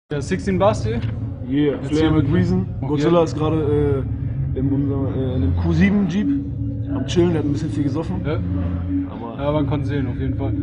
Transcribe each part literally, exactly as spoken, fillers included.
Ja, sechzehn Basti? Yeah, Flair mit Reason. Godzilla ist gerade äh, in, unser, äh, in einem Q sieben Jeep am Chillen, der hat ein bisschen viel gesoffen. Ja, Aber ja man konnte sehen, auf jeden Fall.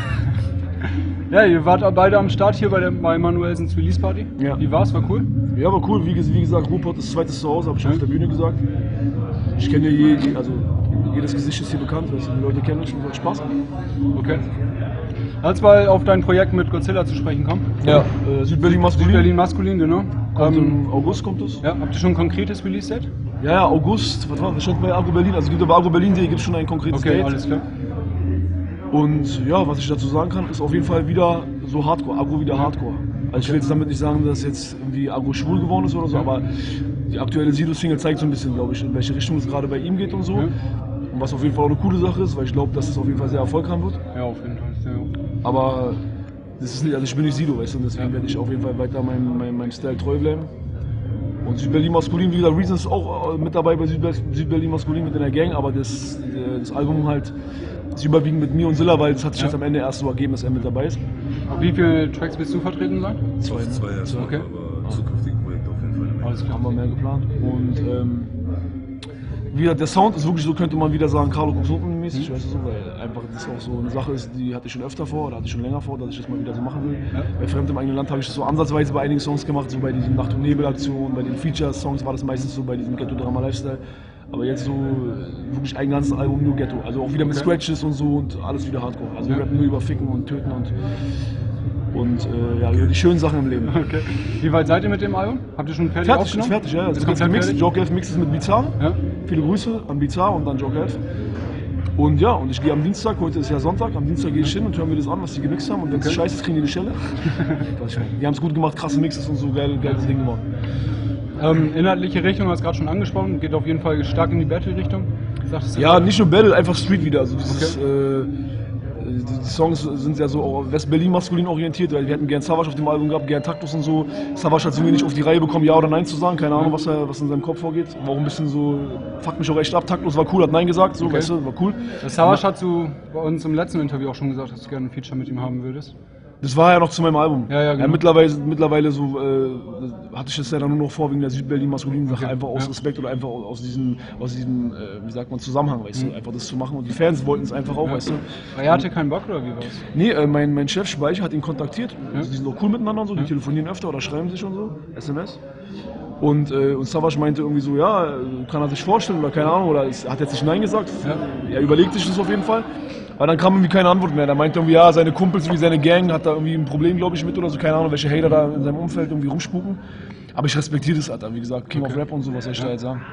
Ja, ihr wart beide am Start hier bei der bei Manuelsens Release Party. Ja. Wie war's? War cool? ja, war cool. Wie, wie gesagt, Ruhrpott ist zweites Zuhause, habe ich schon auf der Bühne gesagt. Ich kenne ja je, also jedes Gesicht ist hier bekannt, also die Leute kennen mich und es hat Spaß. Okay. Lass mal auf dein Projekt mit Godzilla zu sprechen kommen. Ja, äh, Südberlin Maskulin. Berlin Maskulin, genau. Kommt Ähm, im August kommt es. ja, habt ihr schon ein konkretes Release-Date? Ja, ja, August, was war das? Stand bei Agro Berlin, also gibt über Agro Berlin gibt es schon ein konkretes Okay, Date. alles klar. Und ja, was ich dazu sagen kann, ist auf jeden Fall wieder so Hardcore, Agro wieder Hardcore. Also ich will jetzt damit nicht sagen, dass jetzt irgendwie Agro schwul geworden ist oder so, aber die aktuelle Sido-Single zeigt so ein bisschen, glaube ich, in welche Richtung es gerade bei ihm geht und so. Ja. Und was auf jeden Fall auch eine coole Sache ist, weil ich glaube, dass es auf jeden Fall sehr erfolgreich wird. Ja, auf jeden Fall. Sehr gut. Aber das ist nicht, also ich bin nicht Sido, weißt du, und deswegen Ja. werde ich auf jeden Fall weiter meinem mein, mein Style treu bleiben. Und Südberlin Maskulin, wie gesagt, Reason ist auch mit dabei bei Südber Südberlin Maskulin mit in der Gang, aber das, das Album halt ist überwiegend mit mir und Silla, weil es hat sich Ja. jetzt am Ende erst so ergeben, dass er mit dabei ist. Auf wie viele Tracks willst du vertreten sein? Zwei, ne? Zwei erstmal, Okay. aber zukünftige Projekte auf jeden Fall. Alles klar. Haben wir mehr geplant. Und ähm, wieder, der Sound ist wirklich so, könnte man wieder sagen, Carlo mäßig, weißt du so, weil einfach das auch so eine Sache ist, die hatte ich schon öfter vor oder hatte ich schon länger vor, dass ich das mal wieder so machen will. Ja. Bei Fremd im eigenen Land habe ich das so ansatzweise bei einigen Songs gemacht, so bei diesen Nacht- und Nebel-Aktionen, bei den Feature-Songs war das meistens so bei diesem Ghetto-Drama-Lifestyle. Aber jetzt so äh, wirklich ein ganzes Album nur Ghetto, also auch wieder mit Okay. Scratches und so und alles wieder Hardcore. Also Ja. wir rappen nur über Ficken und Töten und, und äh, ja, über die schönen Sachen im Leben. Okay. Wie weit seid ihr mit dem Album? Habt ihr schon fertig Fertig, ist aufgenommen? fertig, ja. Es Ist ist komplett komplett gemixt. fertig? Joke Elf mixt es mit Bizarre. Ja. Viele Grüße an Bizarre und an Joke Elf. Und ja, und ich gehe am Dienstag, heute ist ja Sonntag, am Dienstag gehe ich hin und hören mir das an, was die gemixt haben. Und wenn es Okay. scheiße ist, kriegen die eine Schelle. Die haben es gut gemacht, krasse Mixes und so, geil, geiles Ding gemacht. Ähm, inhaltliche Richtung hast du gerade schon angesprochen, geht auf jeden Fall stark in die Battle-Richtung. Sagtest du Ja, gerade? nicht nur Battle, einfach Street wieder. Also dieses, äh, die, die Songs sind ja so auch West-Berlin maskulin orientiert, weil wir hätten gern Savage auf dem Album gehabt, gern Taktus und so. Savage hat es irgendwie nicht auf die Reihe bekommen, ja oder nein zu sagen, keine Ahnung, was, er, was in seinem Kopf vorgeht. War auch ein bisschen so, fuck mich auch echt ab. Taktus war cool, hat nein gesagt, so, Okay. weißt du, war cool. Das Savage hast du bei uns im letzten Interview auch schon gesagt, dass du gerne ein Feature mit ihm haben würdest. Das war ja noch zu meinem Album. Ja, ja, genau. mittlerweile, mittlerweile so, äh, hatte ich das ja dann nur noch vor wegen der Südberlin maskulinen Sache, Okay, einfach aus ja. Respekt oder einfach aus diesem, aus diesem äh, wie sagt man, Zusammenhang, weißt du, einfach das zu machen. Und die Fans wollten es einfach auch, Mhm. Ja. weißt du. Er hatte keinen Bock oder wie war's? Nee, äh, mein, mein Chef Speicher hat ihn kontaktiert. Ja. Also die sind auch cool miteinander und so, die Ja. telefonieren öfter oder schreiben sich und so, S M S. Und, äh, und Savage meinte irgendwie so, ja, äh, kann er sich vorstellen oder keine Ahnung, oder es, hat jetzt nicht Nein gesagt. Ja. Er überlegt sich das auf jeden Fall. Aber dann kam irgendwie keine Antwort mehr. Er meinte irgendwie, ja, seine Kumpels, wie seine Gang, hat da irgendwie ein Problem, glaube ich, mit oder so. Keine Ahnung, welche Hater da in seinem Umfeld irgendwie rumspuken. Aber ich respektiere das, Alter. Wie gesagt, King Okay. of Rap und so, was soll ich da jetzt sagen?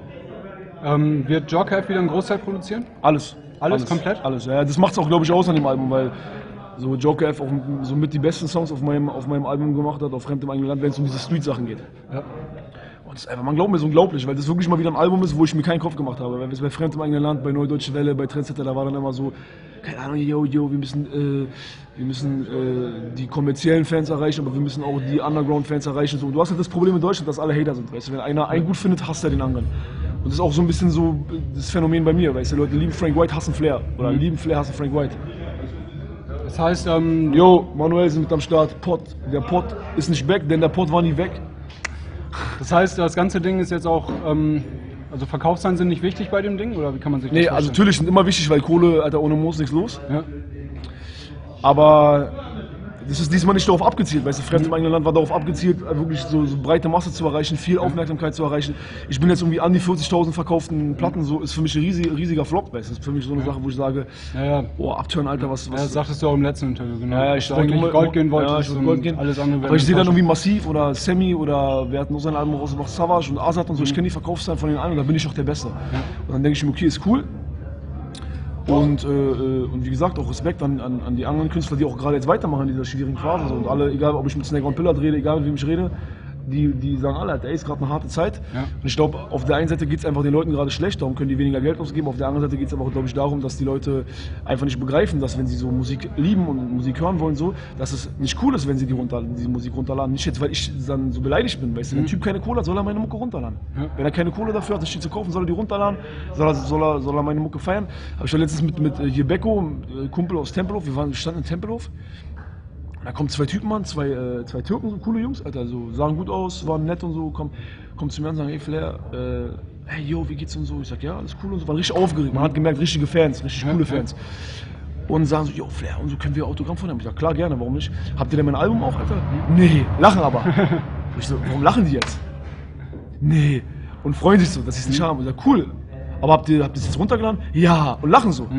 Ähm, wird Joker wieder einen Großteil produzieren? Alles. Alles komplett? Alles, ja. Das macht es auch, glaube ich, aus an dem Album, weil so Joker F auch so mit die besten Songs auf meinem, auf meinem Album gemacht hat, auf Fremd im eigenen Land, wenn es um diese Street-Sachen geht. Ja. Und das ist einfach, man glaubt mir, ist unglaublich, weil das wirklich mal wieder ein Album ist, wo ich mir keinen Kopf gemacht habe. Weil es bei Fremd im eigenen Land, bei Neue Deutsche Welle, bei Trendsetter, da war dann immer so, keine Ahnung, yo, yo, wir müssen, äh, wir müssen äh, die kommerziellen Fans erreichen, aber wir müssen auch die Underground-Fans erreichen. So. Und du hast halt das Problem in Deutschland, dass alle Hater sind, weißt du, wenn einer einen gut findet, hasst er den anderen. Und das ist auch so ein bisschen so das Phänomen bei mir, weißt du, Leute lieben Frank White, hassen Flair. Oder Mhm. lieben Flair, hassen Frank White. Das heißt, ähm, Yo, Manuel ist mit am Start, Pot. Der Pot ist nicht weg, denn der Pot war nie weg. das heißt, das ganze Ding ist jetzt auch, ähm, also Verkaufszahlen sind nicht wichtig bei dem Ding, oder wie kann man sich das Nee, also vorstellen? natürlich sind immer wichtig, weil Kohle, Alter, ohne Moos nichts los. Ja. Aber das ist diesmal nicht darauf abgezielt, weißt du, Fremd im eigenen Land war darauf abgezielt, wirklich so, so breite Masse zu erreichen, viel Aufmerksamkeit zu erreichen. Ich bin jetzt irgendwie an die vierzigtausend verkauften Platten, so ist für mich ein riesig, riesiger Flop, weißt du, das ist für mich so eine Sache, wo ich sage, Ja, ja. boah, Abturn, Alter, was, Ja, was... das sagtest du auch im letzten Interview, genau. Ja, ja, Dass ich du wollte eigentlich immer- Gold gehen wolltest ja, ich wollte und Gold gehen. alles andere wäre Aber ich sehe dann enttäuschend. irgendwie Massiv oder Sammy oder wir hatten noch sein Album rausgebracht, Savage und Azad und so, ich kenne die Verkaufszahlen von den allen und da bin ich auch der Beste. Und dann denke ich mir, okay, ist cool. Und, äh, äh, und wie gesagt, auch Respekt an, an, an die anderen Künstler, die auch gerade jetzt weitermachen in dieser schwierigen Phase. So. Und alle, egal ob ich mit Snake und Pillard rede, egal mit wem ich rede, die, die sagen alle, ey, ist gerade eine harte Zeit. Ja. Und ich glaube, auf der einen Seite geht es einfach den Leuten gerade schlecht, darum können die weniger Geld ausgeben. Auf der anderen Seite geht es aber auch, glaube ich, darum, dass die Leute einfach nicht begreifen, dass wenn sie so Musik lieben und Musik hören wollen, so, dass es nicht cool ist, wenn sie die, runter, die Musik runterladen. Nicht jetzt, weil ich dann so beleidigt bin. Weißt du? Wenn ein Typ keine Kohle hat, soll er meine Mucke runterladen. Ja. Wenn er keine Kohle dafür hat, das Shit zu kaufen, soll er die runterladen, soll er, soll er, soll er meine Mucke feiern. Habe ich ja letztens mit, mit äh, hier Becco, äh, Kumpel aus Tempelhof, wir waren wir standen in Tempelhof. Da kommen zwei Typen an, zwei, äh, zwei Türken, so coole Jungs, Alter, so, sahen gut aus, waren nett und so, kommen, kommen zu mir und sagen, hey Flair, äh, hey yo, wie geht's und so? Ich sag, ja, alles cool und so, waren richtig aufgeregt, man hat gemerkt, richtige Fans, richtig coole Fans. Und sagen so, yo Flair, und so, können wir Autogramm von ihm? Ich sag, klar, gerne, warum nicht? Habt ihr denn mein Album auch, Alter? Nee, lachen aber. Ich so, warum lachen die jetzt? Nee, und freuen sich so, dass ich es nicht habe. Ich sag, cool, aber habt ihr, habt ihr es jetzt runtergeladen? Ja, und lachen so.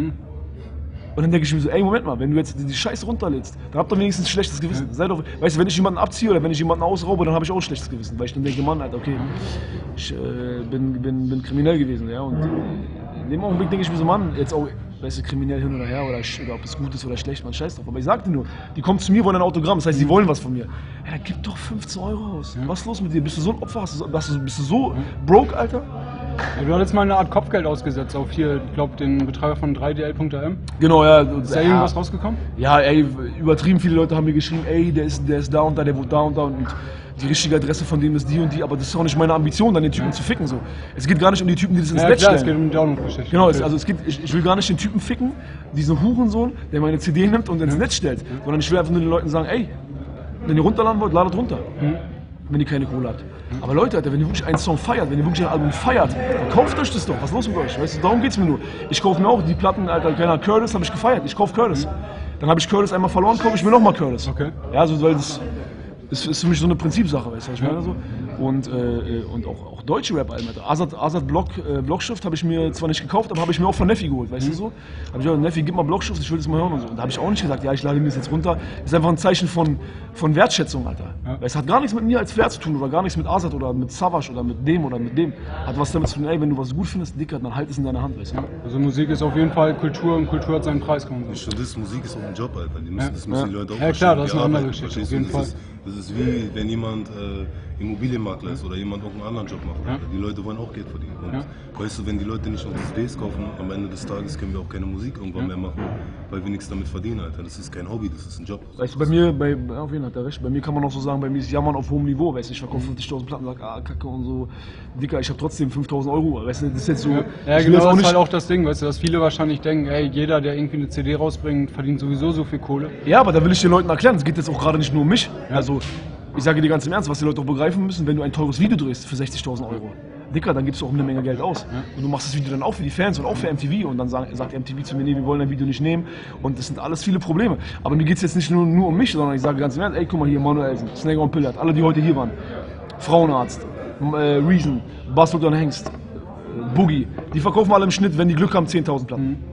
Und dann denke ich mir so, ey, Moment mal, wenn du jetzt die Scheiße runterlädst, dann habt ihr wenigstens ein schlechtes Gewissen. Sei doch, weißt du, wenn ich jemanden abziehe oder wenn ich jemanden ausraube, dann habe ich auch ein schlechtes Gewissen. Weil ich dann denke, Mann, Alter, okay, ich äh, bin, bin, bin kriminell gewesen, ja. Und in dem Augenblick denke ich mir so, Mann, jetzt auch, weißt du, kriminell hin oder her oder, oder ob es gut ist oder schlecht, man scheiß drauf. Aber ich sagte nur, die kommen zu mir, wollen ein Autogramm, das heißt, die wollen was von mir. Ja, dann gib doch fünfzehn Euro aus. Was ist los mit dir? Bist du so ein Opfer? Hast du, hast du, bist du so broke, Alter? Ja, du hattest mal eine Art Kopfgeld ausgesetzt auf hier, ich glaube, den Betreiber von drei D L punkt a m. Genau, ja. Ist da ja, irgendwas rausgekommen? Ja, ey, übertrieben viele Leute haben mir geschrieben, ey, der ist, der ist da und da, der wohnt da und da und die richtige Adresse von dem ist die und die, aber das ist auch nicht meine Ambition, dann den Typen zu ficken. So. Es geht gar nicht um die Typen, die das ins Ja, Netz klar, stellen. es geht um die Download-Geschichte. Genau, es, also es geht, ich, ich will gar nicht den Typen ficken, diesen Hurensohn, der meine C D nimmt und ins Netz stellt, sondern ich will einfach nur den Leuten sagen, ey, wenn ihr runterladen wollt, ladet runter. Mhm. Wenn ihr keine Kohle habt. Aber Leute, Alter, wenn ihr wirklich einen Song feiert, wenn ihr wirklich ein Album feiert, dann kauft euch das doch. Was ist los mit euch? Weißt du, darum geht's mir nur. Ich kaufe mir auch die Platten, Alter, keine Ahnung, Curtis habe ich gefeiert. Ich kaufe Curtis. Dann habe ich Curtis einmal verloren, kaufe ich mir nochmal Curtis. Okay. Ja, also, weil das ist, ist für mich so eine Prinzipsache, weißt du, was ich meine? So. Und, äh, und auch, auch deutsche Rap-Alben, Alter. Azad, Azad Block, äh, Blockschrift habe ich mir zwar nicht gekauft, aber habe ich mir auch von Neffi geholt, weißt mhm. du so? Habe ich gesagt, Neffi, gib mal Blockschrift, ich will das mal hören und so. Und da habe ich auch nicht gesagt, ja, ich lade mir das jetzt runter. Das ist einfach ein Zeichen von, von Wertschätzung, Alter. Ja. Weil es hat gar nichts mit mir als Flair zu tun oder gar nichts mit Azad oder mit Savage oder mit dem oder mit dem. Hat was damit zu tun, ey, wenn du was gut findest, Dicker, dann halt es in deiner Hand, weißt du? Ja. Also Musik ist auf jeden Fall Kultur und Kultur hat seinen Preis, kann man sagen. Nicht nur das, Musik ist auch ein Job, Alter. Die müssen, Ja. Das müssen Ja. die Leute auch Ja, klar, das ist Die eine andere arbeiten, Geschichte, verstehst auf jeden du? Fall. Das ist, das ist wie wenn jemand äh, Immobilienmakler ist oder jemand auch einen anderen Job macht. Ja. Die Leute wollen auch Geld verdienen. Und Ja. weißt du, wenn die Leute nicht unsere C Ds kaufen, am Ende des Tages können wir auch keine Musik irgendwann Ja. mehr machen, weil wir nichts damit verdienen, Alter. Das ist kein Hobby, das ist ein Job. Weißt du, bei mir, bei, auf jeden Fall hat er recht, bei mir kann man auch so sagen, bei mir ist Jammern auf hohem Niveau, weißt du, ich verkaufe fünfzigtausend Platten, sag, ah, Kacke und so, Dicker, ich habe trotzdem fünftausend Euro, weißt du, das ist jetzt so... Ja, ja ich will genau, jetzt das ist nicht, halt auch das Ding, weißt du, dass viele wahrscheinlich denken, ey, jeder, der irgendwie eine C D rausbringt, verdient sowieso so viel Kohle. Ja, aber da will ich den Leuten erklären, es geht jetzt auch gerade nicht nur um mich, Ja. also, ich sage dir ganz im Ernst, was die Leute auch begreifen müssen, wenn du ein teures Video drehst für sechzigtausend Euro, Dicker, dann gibst du auch eine Menge Geld aus. Ja. Und du machst das Video dann auch für die Fans und auch für M T V und dann sagt, sagt M T V zu mir, nee, wir wollen dein Video nicht nehmen und das sind alles viele Probleme. Aber mir geht es jetzt nicht nur, nur um mich, sondern ich sage ganz im Ernst, ey, guck mal hier, Manuelsen, Snagger und Pillard, alle, die heute hier waren, Frauenarzt, äh, Reason, Basel und Hengst, äh, Boogie, die verkaufen alle im Schnitt, wenn die Glück haben, zehntausend Platten. Mhm.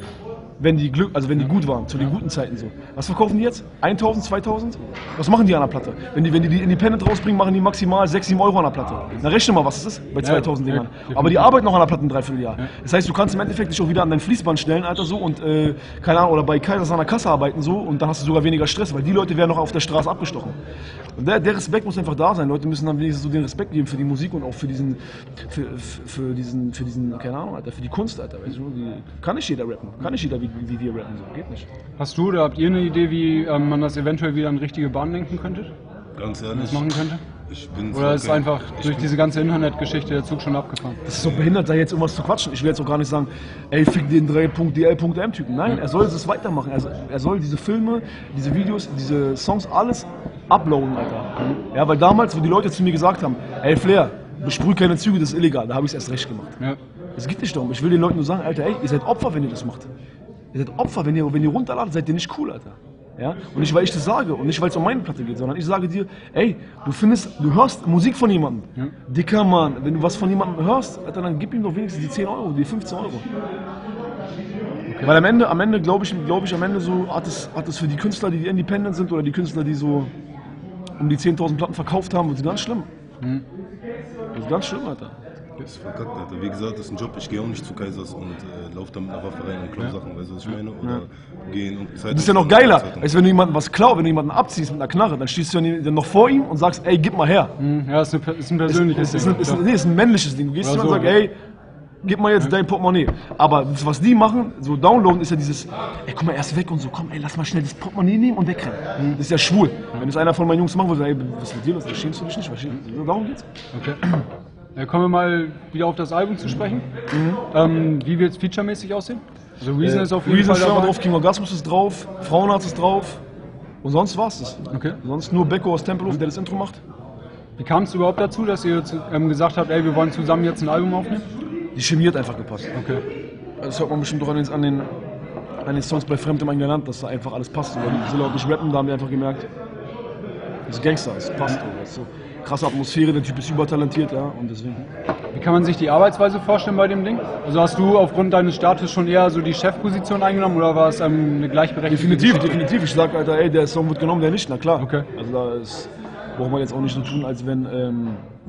Wenn die Glück, also wenn die gut waren, zu den guten Zeiten so. Was verkaufen die jetzt? eintausend, zweitausend? Was machen die an der Platte? Wenn die, wenn die die Independent rausbringen, machen die maximal sechs, sieben Euro an der Platte. Na rechne mal, was es ist bei zweitausend ja, Dingern. ja, Aber die arbeiten noch an der Platte ein Dreivierteljahr. Ja. Das heißt, du kannst im Endeffekt dich auch wieder an dein Fließband stellen, Alter, so und, äh, keine Ahnung, oder bei Kaisers an der Kasse arbeiten so und dann hast du sogar weniger Stress, weil die Leute werden noch auf der Straße abgestochen. Und der, der Respekt muss einfach da sein. Leute müssen dann wenigstens so den Respekt geben für die Musik und auch für diesen, für, für, für diesen, für diesen, keine Ahnung, Alter, für die Kunst, Alter. Weißt du, die, kann nicht jeder rappen. Kann nicht jeder wie, wie wir rappen, so. Geht nicht. Hast du oder habt ihr eine Idee, wie ähm, man das eventuell wieder in richtige Bahn lenken könnte? Ganz Was ehrlich, machen könnte? ich bin Oder ist kein- einfach ich durch bin- diese ganze Internetgeschichte der Zug schon abgefahren? Das ist so behindert, da jetzt irgendwas zu quatschen. Ich will jetzt auch gar nicht sagen, ey, fick den drei Punkt D L Punkt M Typen. Nein, er soll es weitermachen. Er soll, er soll diese Filme, diese Videos, diese Songs, alles uploaden, Alter. Ja, weil damals, wo die Leute zu mir gesagt haben, ey Flair, besprüh keine Züge, das ist illegal, da habe ich es erst recht gemacht. Ja. Es geht nicht darum. Ich will den Leuten nur sagen, Alter, ey, ihr seid Opfer, wenn ihr das macht. Ihr seid Opfer, wenn ihr, wenn ihr runterladet, seid ihr nicht cool, Alter. Ja? Und nicht, weil ich das sage und nicht, weil es um meine Platte geht, sondern ich sage dir, ey, du findest, du hörst Musik von jemandem. Ja. Dicker Mann, wenn du was von jemandem hörst, Alter, dann gib ihm doch wenigstens die zehn Euro, die fünfzehn Euro. Okay. Weil am Ende, am Ende glaube ich, glaube ich, am Ende so hat es, hat es für die Künstler, die independent sind oder die Künstler, die so um die zehntausend Platten verkauft haben, wird es ganz schlimm. Mhm. Das ist ganz schlimm, Alter. Das ist verkackt, Alter. Wie gesagt, das ist ein Job. Ich gehe auch nicht zu Kaisers und äh, laufe da mit einer Waffe rein und klau Sachen, weißt du, was ich meine? Oder gehen und Das ist ja noch geiler, als wenn du jemanden was klaust, wenn du jemanden abziehst mit einer Knarre, dann stehst du dann noch vor ihm und sagst, ey, gib mal her. Hm, ja, ist, eine, ist ein persönliches Das ist, ein, Ding. ist, ein, nee, ist ein männliches Ding. Du gehst Ja, zu ihm und so, sagst, ja. ey, gib mal jetzt dein Portemonnaie. Aber das, was die machen, so downloaden, ist ja dieses, ey, guck mal, erst weg und so, komm, ey, lass mal schnell das Portemonnaie nehmen und wegrennen. Das ist ja schwul. Wenn das einer von meinen Jungs machen würde, ey, was ist mit dir los? Schämst du dich nicht? Was, so, darum geht's. Okay. Ja, kommen wir mal wieder auf das Album zu sprechen. Ähm, wie wird es featuremäßig aussehen? Also Reason ist auf jeden Reason Fall ist dabei. drauf, King Orgasmus ist drauf, Frauenarzt ist drauf. Und sonst war's das. Okay. Sonst nur Becco aus Tempelhof, der das Intro macht. Wie kam es überhaupt dazu, dass ihr zu, ähm, gesagt habt, ey, wir wollen zusammen jetzt ein Album aufnehmen? Die Chemie hat einfach gepasst. Okay. Das hört man bestimmt doch an den, an den, an den Songs bei Fremd im eigenen Land, dass da einfach alles passt. Weil die Silla und ich rappen, da haben wir einfach gemerkt, das ist Gangster, es passt. Das ist so krasse Atmosphäre, der Typ ist übertalentiert, ja, und deswegen. Wie kann man sich die Arbeitsweise vorstellen bei dem Ding? Also hast du aufgrund deines Status schon eher so die Chefposition eingenommen oder war es ähm, eine gleichberechtigte Definitiv, Geschichte? definitiv. Ich sag, Alter, ey, der Song wird genommen, der nicht, na klar. Okay. Also da ist, braucht man jetzt auch nicht so tun, als wenn, ähm,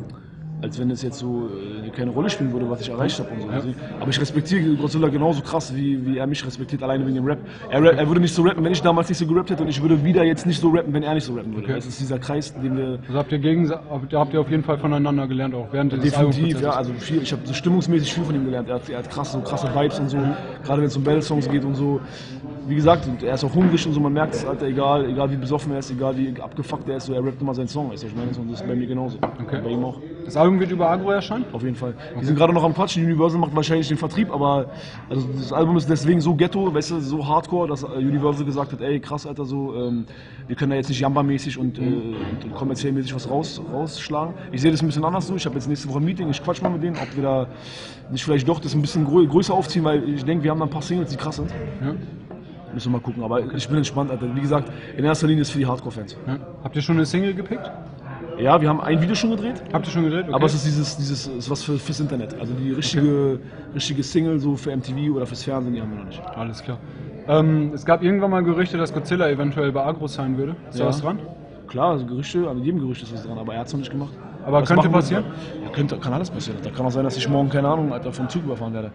als wenn es jetzt so äh, keine Rolle spielen würde, was ich erreicht habe und so. Ja. Aber ich respektiere Godzilla genauso krass, wie, wie er mich respektiert, alleine wegen dem Rap. Er, er würde nicht so rappen, wenn ich damals nicht so gerappt hätte, und ich würde wieder jetzt nicht so rappen, wenn er nicht so rappen würde. Okay. Das ist dieser Kreis, den wir... Also habt ihr, gegen, habt ihr habt ihr auf jeden Fall voneinander gelernt, auch während des Definitiv, ja, Albumprozesses? also viel, ich habe so stimmungsmäßig viel von ihm gelernt. Er hat, er hat krasse, so krasse Vibes und so, gerade wenn es um Battle-Songs geht und so. Wie gesagt, er ist auch hungrig und so, man merkt es, Alter, egal, egal wie besoffen er ist, egal wie abgefuckt er ist, so, er rappt immer seinen Song, weißt du, ich meine, und das ist bei mir genauso. Okay. Bei ihm auch. Das Album wird über Agro erscheinen? Auf jeden Fall. Die sind gerade noch am Quatschen, Universal macht wahrscheinlich den Vertrieb, aber also das Album ist deswegen so ghetto, weißt du, so hardcore, dass Universal gesagt hat, ey krass, Alter, so, ähm, wir können da jetzt nicht Jamba-mäßig und, äh, und kommerziell-mäßig was raus, rausschlagen. Ich sehe das ein bisschen anders so, ich habe jetzt nächste Woche ein Meeting, ich quatsch mal mit denen, ob wir da nicht vielleicht doch das ein bisschen grö größer aufziehen, weil ich denke, wir haben da ein paar Singles, die krass sind. Ja. Müssen wir mal gucken, aber ich bin entspannt, Alter. Wie gesagt, in erster Linie ist es für die Hardcore-Fans. Ja. Habt ihr schon eine Single gepickt? Ja, wir haben ein Video schon gedreht. Habt ihr schon gedreht? Okay. Aber es ist dieses, dieses ist was für, fürs Internet. Also die richtige, richtige Single so für M T V oder fürs Fernsehen, die haben wir noch nicht. Alles klar. Ähm, es gab irgendwann mal Gerüchte, dass Godzilla eventuell bei Agro sein würde. Ist da Ja. was dran? Klar, also Gerüchte, an jedem Gerücht ist was dran, aber er hat es noch nicht gemacht. Aber Was könnte machen wir? passieren? Ja, könnte, kann alles passieren. Da kann auch sein, dass ich morgen, keine Ahnung, Alter, vom Zug überfahren werde.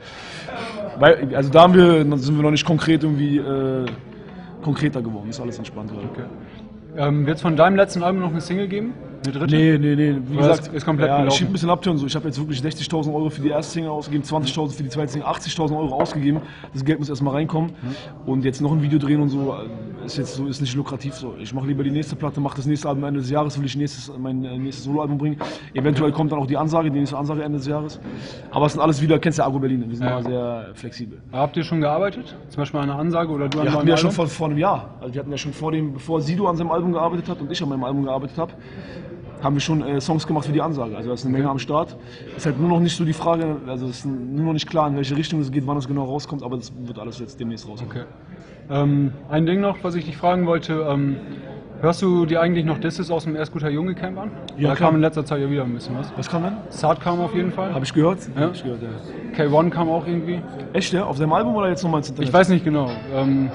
Weil, also da haben wir, dann sind wir noch nicht konkret irgendwie äh, konkreter geworden. Ist alles entspannt gerade. Okay. Ähm, Wird es von deinem letzten Album noch eine Single geben? Eine dritte? Nee, nee, nee. Wie Oder gesagt, ist- ist komplett ja, ich gelaufen? schieb ein bisschen abtören. So. Ich habe jetzt wirklich sechzigtausend Euro für die erste Single ausgegeben, zwanzigtausend für die zweite Single, achtzigtausend Euro ausgegeben. Das Geld muss erstmal reinkommen. Und jetzt noch ein Video drehen und so äh, ist jetzt so ist nicht lukrativ. So. Ich mache lieber die nächste Platte, mache das nächste Album Ende des Jahres, will ich nächstes, mein äh, nächstes Soloalbum bringen. Eventuell kommt dann auch die Ansage, die nächste Ansage Ende des Jahres. Aber es sind alles wieder, kennst du ja Agro Berlin, wir sind Ja. immer sehr flexibel. Habt ihr schon gearbeitet? Zum Beispiel an einer Ansage oder du an Wir einem hatten ja schon Album? vor, vor einem Jahr, also wir hatten ja schon vor dem, bevor Sido an seinem Album gearbeitet hat und ich an meinem Album gearbeitet habe, haben wir schon äh, Songs gemacht für die Ansage. Also da ist eine Menge am Start. Ist halt nur noch nicht so die Frage, also es ist nur noch nicht klar, in welche Richtung es geht, wann es genau rauskommt, aber das wird alles jetzt demnächst rauskommen. Okay. Ähm, ein Ding noch, was ich dich fragen wollte. Ähm, hörst du dir eigentlich noch Disses aus dem Erst guter Junge Camp an? Ja, Da klar. kam in letzter Zeit ja wieder ein bisschen was. Was kam denn? Sart kam auf jeden Fall. Habe ich gehört? Ja. Hab ich gehört, ja. K eins kam auch irgendwie. Echt, ja? Auf seinem Album oder jetzt nochmal ins Internet? Ich weiß nicht genau. Ähm,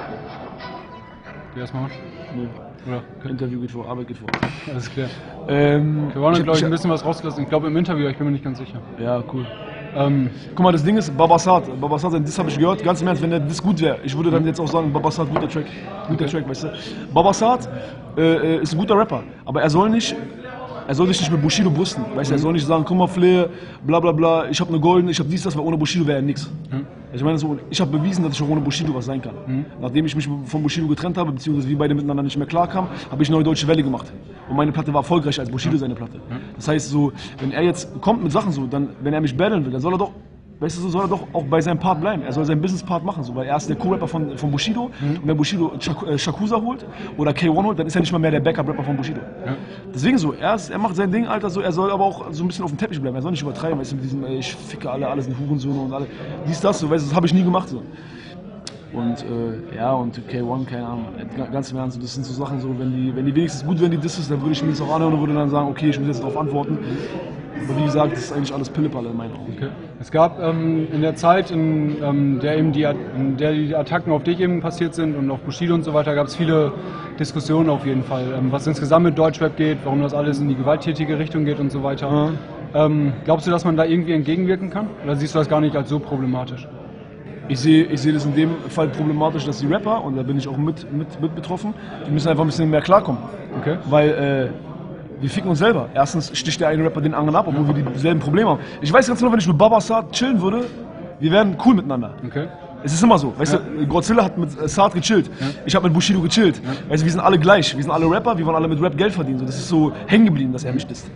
wie erstmal? Nee. Oder? Okay. Interview geht vor, Arbeit geht vor. Alles klar. Ähm, K eins hat, glaube ich, ich- ein bisschen was rausgelassen. Ich glaube im Interview, ich bin mir nicht ganz sicher. Ja, cool. Ähm, Guck mal, das Ding ist, Babasat, Babasat, das habe ich gehört, ganz im Ernst, wenn der das gut wäre, ich würde dann jetzt auch sagen, Babasat, guter Track, guter Track, weißt du. Babasat äh, äh, ist ein guter Rapper, aber er soll nicht, er soll sich nicht mit Bushido brüsten, weißt du, er soll nicht sagen, guck mal Flair, bla bla bla, ich habe eine goldene, ich habe dies, das, weil ohne Bushido wäre er nix. Ich meine, so, ich habe bewiesen, dass ich auch ohne Bushido was sein kann. Nachdem ich mich von Bushido getrennt habe, beziehungsweise wir beide miteinander nicht mehr klarkamen, habe ich Neue Deutsche Welle gemacht. Und meine Platte war erfolgreicher als Bushido seine Platte. Das heißt so, wenn er jetzt kommt mit Sachen so, dann, wenn er mich battlen will, dann soll er doch, weißt du, so soll er doch auch bei seinem Part bleiben. Er soll seinen Business-Part machen, so, weil er ist der Co-Rapper von, von Bushido. Und wenn Bushido Shak äh, Shakusa holt oder K eins holt, dann ist er nicht mal mehr der Backup-Rapper von Bushido. Deswegen so, er, ist, er macht sein Ding, Alter, so, er soll aber auch so ein bisschen auf dem Teppich bleiben. Er soll nicht übertreiben, weißt du, mit diesem, ey, ich ficke alle, alles sind Hurensöhne und alle. Dies, das, so, weißt du, das habe ich nie gemacht. So. Und äh, ja, und K eins, keine Ahnung, ganz im Ernst, das sind so Sachen, so, wenn die, wenn die wenigstens gut wären, die Disses, dann würde ich mir das auch anhören und würde dann sagen, okay, ich muss jetzt darauf antworten. Aber wie gesagt, das ist eigentlich alles Pillepalle in meinen Augen. Okay. Es gab ähm, in der Zeit, in, ähm, der eben die, in der die Attacken auf dich eben passiert sind und auf Bushido und so weiter, gab es viele Diskussionen auf jeden Fall, ähm, was insgesamt mit Deutschrap geht, warum das alles in die gewalttätige Richtung geht und so weiter. Ähm, glaubst du, dass man da irgendwie entgegenwirken kann? Oder siehst du das gar nicht als so problematisch? Ich sehe, ich sehe das in dem Fall problematisch, dass die Rapper, und da bin ich auch mit, mit, mit betroffen, die müssen einfach ein bisschen mehr klarkommen. Okay. Weil äh, wir ficken uns selber. Erstens sticht der eine Rapper den anderen ab, obwohl wir dieselben Probleme haben. Ich weiß ganz genau, wenn ich mit Babasat chillen würde, wir wären cool miteinander. Okay. Es ist immer so. Weißt Ja. du, Godzilla hat mit äh, Saad gechillt. Ich habe mit Bushido gechillt. Weißt du, wir sind alle gleich. Wir sind alle Rapper, wir wollen alle mit Rap Geld verdienen. So, das ist so hängen geblieben, dass er mich disst.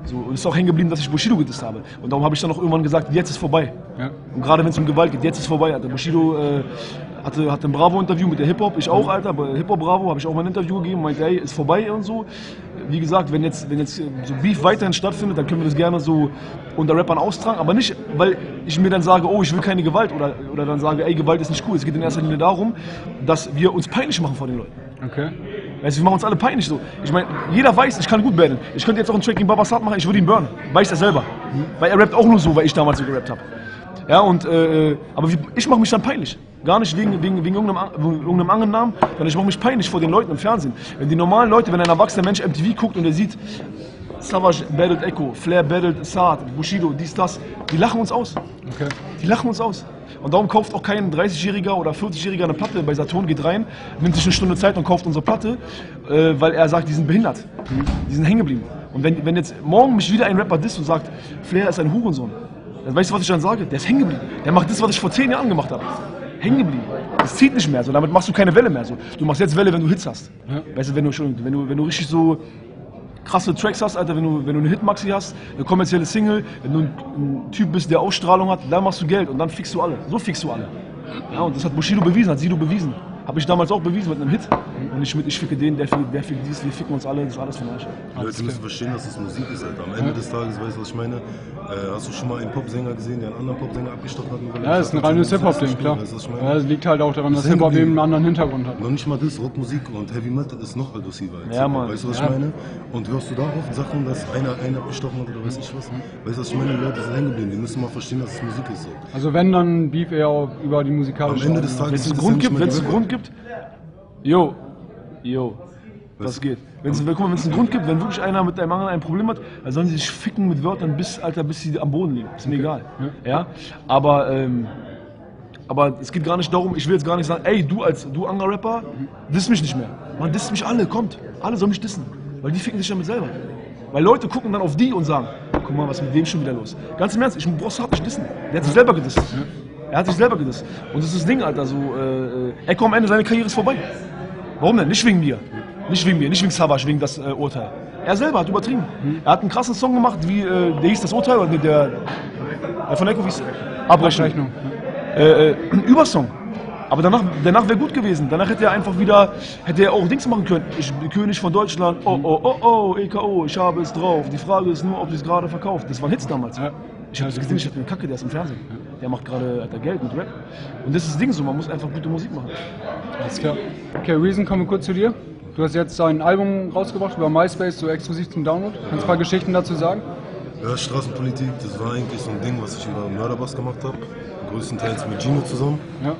So, und es ist auch hängen geblieben, dass ich Bushido gedisst habe. Und darum habe ich dann auch irgendwann gesagt, jetzt ist vorbei. Ja. Und gerade wenn es um Gewalt geht, jetzt ist vorbei. Alter. Bushido äh, hatte, hatte ein Bravo-Interview mit der Hip-Hop, ich auch, Alter. Bei Hip-Hop Bravo habe ich auch mal ein Interview gegeben, meinte, ey, ist vorbei und so. Wie gesagt, wenn jetzt, wenn jetzt so Beef weiterhin stattfindet, dann können wir das gerne so unter Rappern austragen. Aber nicht, weil ich mir dann sage, oh, ich will keine Gewalt. Oder, oder dann sage, ey, Gewalt ist nicht cool. Es geht in erster Linie darum, dass wir uns peinlich machen vor den Leuten. Okay. Weißt du, wir machen uns alle peinlich so. Ich meine, jeder weiß, ich kann gut battlen. Ich könnte jetzt auch einen Track gegen Babasat machen, ich würde ihn burnen. Weiß er selber. Mhm. Weil er rappt auch nur so, weil ich damals so gerappt habe. Ja, und, äh, aber wie, ich mache mich dann peinlich. Gar nicht wegen, wegen, wegen irgendeinem, irgendeinem anderen Namen, sondern ich mache mich peinlich vor den Leuten im Fernsehen. Wenn die normalen Leute, wenn ein erwachsener Mensch M T V guckt und er sieht, Savage battelt Echo, Flair battelt Saad, Bushido, dies, das, die lachen uns aus. Okay. Die lachen uns aus. Und darum kauft auch kein dreißigjähriger oder vierzigjähriger eine Platte bei Saturn, geht rein, nimmt sich eine Stunde Zeit und kauft unsere Platte, äh, weil er sagt, die sind behindert. Mhm. Die sind hängen geblieben. Und wenn, wenn jetzt morgen mich wieder ein Rapper disst und sagt, Flair ist ein Hurensohn, dann weißt du, was ich dann sage? Der ist hängen geblieben. Der macht das, was ich vor zehn Jahren gemacht habe. Hängen geblieben. Das zieht nicht mehr so, damit machst du keine Welle mehr so. Du machst jetzt Welle, wenn du Hits hast. Ja. Weißt du, wenn du, wenn du, wenn du richtig so krasse Tracks hast, Alter, wenn du, wenn du eine Hitmaxi hast, eine kommerzielle Single, wenn du ein, ein Typ bist, der Ausstrahlung hat, dann machst du Geld und dann fixst du alle. So fixst du alle. Ja, und das hat Bushido bewiesen, hat Sido bewiesen. Habe ich damals auch bewiesen mit einem Hit. Und nicht mit, ich ficke den, der fickt, der fickt dies, wir ficken uns alle, das ist alles von euch. Die Leute müssen verstehen, dass es Musik ist, Alter. Am Ende des Tages, weißt du, was ich meine? Äh, hast du schon mal einen Popsänger gesehen, der einen anderen Popsänger abgestochen hat? Ja, das ist ein reines Hip-Hop-Ding, klar. Weißt du, was ich meine? Ja, das liegt halt auch daran, dass Hip-Hop eben einen anderen Hintergrund hat. Noch nicht mal das, Rockmusik und Heavy Metal ist noch aggressiver. Als ja, Mann. Weißt du, was ja. ich meine? Und hörst du da oft Sachen, dass einer einen abgestochen hat oder weiß ich was? Weißt du, was ich meine? Die Leute sind hängen geblieben, die müssen mal verstehen, dass es Musik ist. So. Also wenn, dann Beef eher auch über die musikalische. Am Ende des Tages, wenn es einen Grund gibt, wenn es einen Grund gibt, jo, jo, das geht. Wenn es guck mal, wenn es einen Grund gibt, wenn wirklich einer mit einem anderen ein Problem hat, dann sollen sie sich ficken mit Wörtern bis, Alter, bis sie am Boden liegen. Ist mir egal. Ja. ja? Aber, ähm, aber es geht gar nicht darum, ich will jetzt gar nicht sagen, ey, du als du Anger-Rapper, diss mich nicht mehr. Man disst mich alle, kommt. Alle sollen mich dissen. Weil die ficken sich damit selber. Weil Leute gucken dann auf die und sagen, guck mal, was ist mit dem schon wieder los? Ganz im Ernst, ich brauch's hart nicht dissen. Der hat sich selber gedisst. Er hat sich selber gedisst. Und das ist das Ding, Alter, so, äh, Echo am Ende, seine Karriere ist vorbei. Warum denn? Nicht wegen mir. Nicht wegen mir, nicht wegen Savage, wegen das äh, Urteil. Er selber hat übertrieben. Mhm. Er hat einen krassen Song gemacht, wie, äh, der hieß das Urteil, oder der, der von Echo, wie hieß Abrechnung. Äh, äh, Übersong. Aber danach, danach wäre gut gewesen. Danach hätte er einfach wieder, hätte er auch Dings machen können. Ich bin König von Deutschland, oh, oh, oh, oh, E K O, ich habe es drauf. Die Frage ist nur, ob sie es gerade verkauft. Das waren Hits damals. Ja. Ich habe es gesehen, ich hatte eine Kacke, der ist im Fernsehen. Der macht gerade, hat er Geld mit Rap. Und das ist das Ding so, man muss einfach gute Musik machen. Alles klar. Okay, Reason, kommen wir kurz zu dir. Du hast jetzt ein Album rausgebracht über MySpace, so exklusiv zum Download. Kannst du ein paar Geschichten dazu sagen? Ja, Straßenpolitik, das war eigentlich so ein Ding, was ich über Mörderbass gemacht habe. Größtenteils mit Gino zusammen. Ja.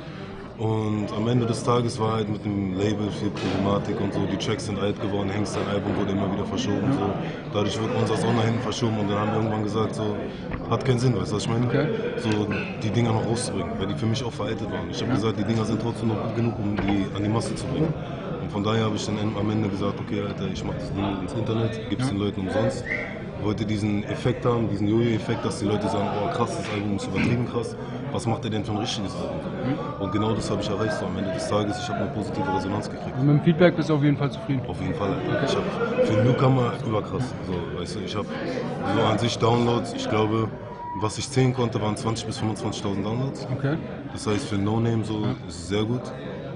Und am Ende des Tages war halt mit dem Label viel Problematik und so. Die Tracks sind alt geworden, Hengst sein Album wurde immer wieder verschoben. Ja. So. Dadurch wird unser Song nach hinten verschoben und dann haben wir irgendwann gesagt, so, hat keinen Sinn, weißt du, was ich meine? Okay. So, die Dinger noch rauszubringen, weil die für mich auch veraltet waren. Ich habe ja. gesagt, die Dinger sind trotzdem noch gut genug, um die an die Masse zu bringen. Und von daher habe ich dann am Ende gesagt, okay, Alter, ich mache das Ding ins Internet, gebe es ja. den Leuten umsonst. Ich wollte diesen Effekt haben, diesen Jojo-Effekt, dass die Leute sagen, oh krass, das Album ist übertrieben krass. Was macht er denn für ein richtiges Album? Mhm. Und genau das habe ich erreicht so am Ende des Tages. Ich habe eine positive Resonanz gekriegt. Und mit dem Feedback bist du auf jeden Fall zufrieden? Auf jeden Fall. Okay. Ich habe für Newcomer überkrass. So, weißt du, ich habe so an sich Downloads, ich glaube, was ich zählen konnte, waren zwanzigtausend bis fünfundzwanzigtausend Downloads. Okay. Das heißt, für No Name so ja. ist es sehr gut.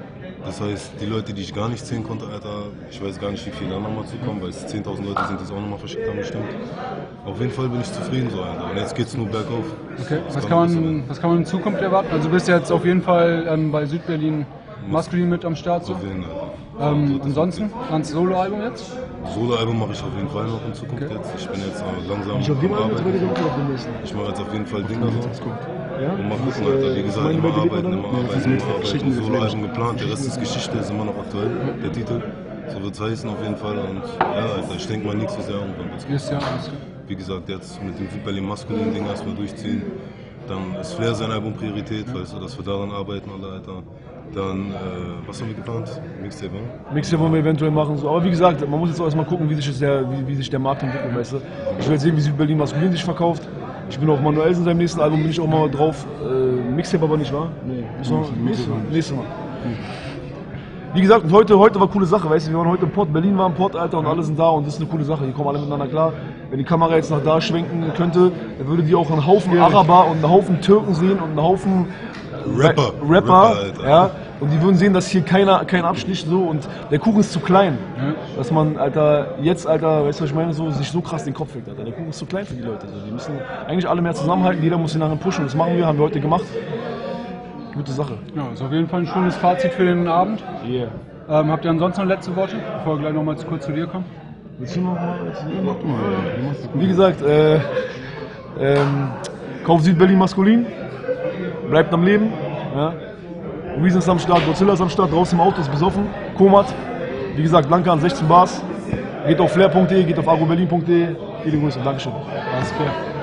Das heißt, die Leute, die ich gar nicht zählen konnte, Alter, ich weiß gar nicht, wie viele da nochmal zukommen, weil es zehntausend Leute sind, die es auch nochmal verschickt haben, bestimmt. Auf jeden Fall bin ich zufrieden so, Alter. Und jetzt geht's nur bergauf. Okay, was kann, man, was kann man in Zukunft erwarten? Also du bist jetzt auf jeden Fall ähm, bei Südberlin Maskulin mit am Start. So. Auf jeden Fall. Ähm, ansonsten, ans Soloalbum jetzt? Soloalbum mache ich auf jeden Fall noch in Zukunft okay. jetzt. Ich bin jetzt äh, langsam ich am Arbeiten. Ich mache jetzt auf jeden Fall Dinger so. Ja? Und mal gucken, Alter. Wie gesagt, immer arbeiten, immer arbeiten, immer arbeiten. Soloalbum geplant, der Rest ist Geschichte, ist immer noch aktuell, der Titel. So wird es heißen auf jeden Fall. Und ja, Alter, ich denke mal nächstes Jahr und dann wird's gut. Yes, ja, alles gut. Wie gesagt, jetzt mit dem Berlin maskulinen Ding erstmal durchziehen. Dann ist Flair sein Album Priorität, ja. weißt du, dass wir daran arbeiten, Alter. Dann, äh, was haben wir geplant? Mixtape, ne? Mixtape wollen wir eventuell machen. So. Aber wie gesagt, man muss jetzt auch erstmal gucken, wie sich, der, wie, wie sich der Markt entwickelt, weißt du. Ich will jetzt sehen, wie Südberlin maskulin sich verkauft. Ich bin auf Manuel in seinem nächsten Album, bin ich auch mal drauf. Äh, Mixtape aber nicht, wahr? Nee. Nächstes Mal. Nächstes Mal. wie gesagt, und heute, heute war coole Sache, weißt du, wir waren heute im Pott, Berlin war im Pott, Alter, und alle sind da und das ist eine coole Sache, die kommen alle miteinander klar. Wenn die Kamera jetzt nach da schwenken könnte, dann würde die auch einen Haufen ja. Araber und einen Haufen Türken sehen und einen Haufen Rapper, Rapper, Rapper ja, und die würden sehen, dass hier keiner, kein Abstich so und der Kuchen ist zu klein, ja. dass man, Alter, jetzt, Alter, weißt du, was ich meine, so, sich so krass den Kopf weckt, Alter, der Kuchen ist zu klein für die Leute, so. Die müssen eigentlich alle mehr zusammenhalten, jeder muss den nachher pushen, das machen wir, haben wir heute gemacht. Gute Sache. Ja, ist auf jeden Fall ein schönes Fazit für den Abend. Yeah. Ähm, habt ihr ansonsten noch letzte Worte, bevor wir gleich noch mal kurz zu dir kommen? Willst du noch mal? Wie gesagt, äh, ähm, Kauf Südberlin maskulin, bleibt am Leben. Ja. Reason ist am Start, Godzilla ist am Start, draußen im Auto ist besoffen. Komat, wie gesagt, Blanca an sechzehn Bars. Geht auf flair punkt de, geht auf agroberlin punkt de. Viele Grüße, Dankeschön. Alles klar.